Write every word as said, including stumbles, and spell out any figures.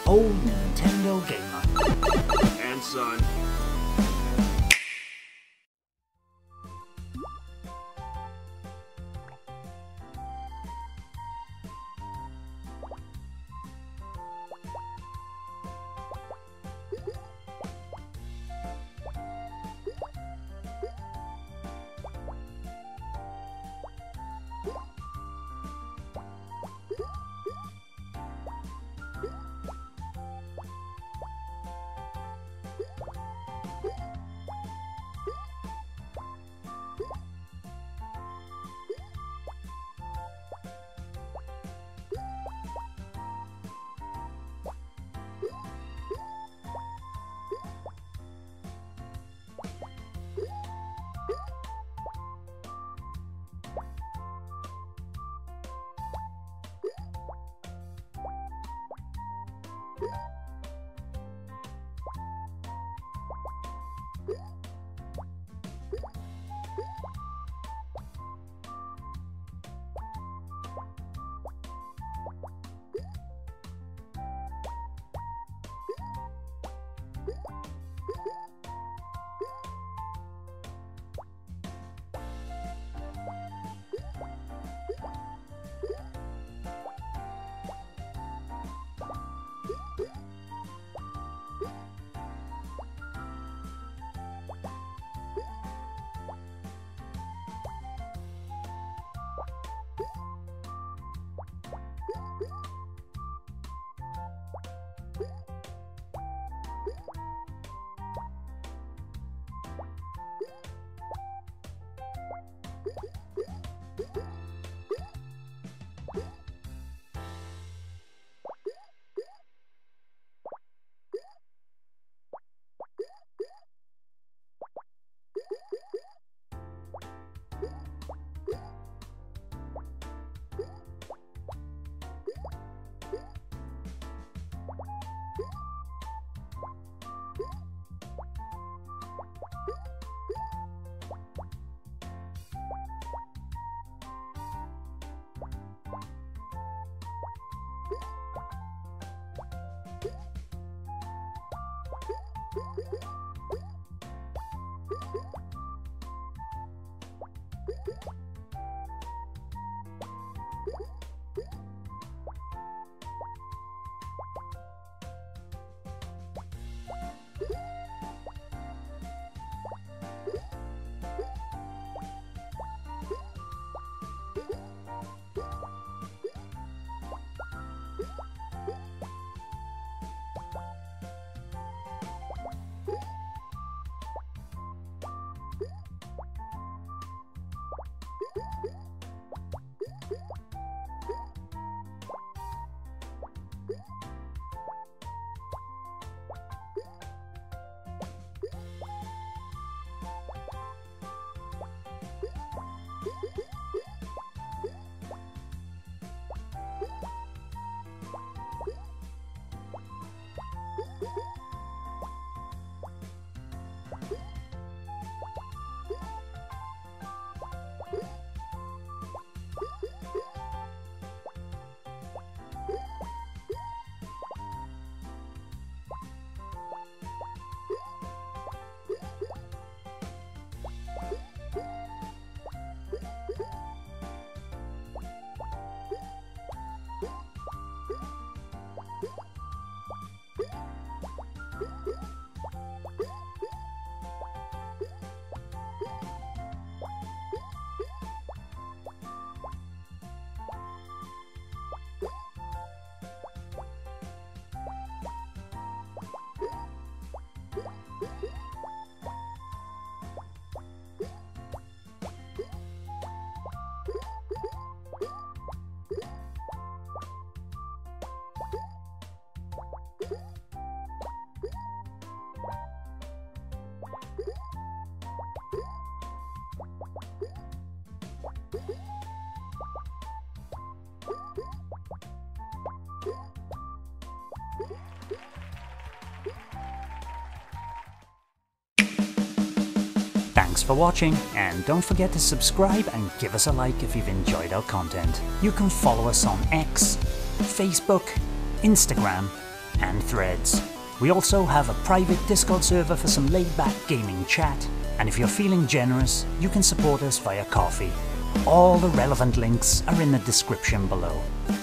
old Nintendo gamer. And son. Thanks for watching, and don't forget to subscribe and give us a like if you've enjoyed our content. You can follow us on X, Facebook, Instagram, and Threads. We also have a private Discord server for some laid-back gaming chat, and if you're feeling generous, you can support us via Ko-fi. All the relevant links are in the description below.